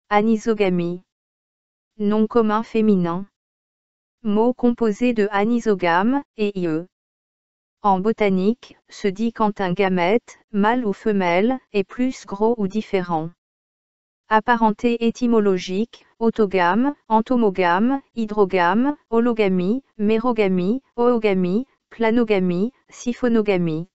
Anisogamie. Nom commun féminin. Mot composé de anisogame et ie. En botanique, se dit quand un gamète, mâle ou femelle, est plus gros ou différent. Apparenté étymologique, autogame, entomogame, hydrogame, hologamie, mérogamie, oogamie, planogamie, siphonogamie.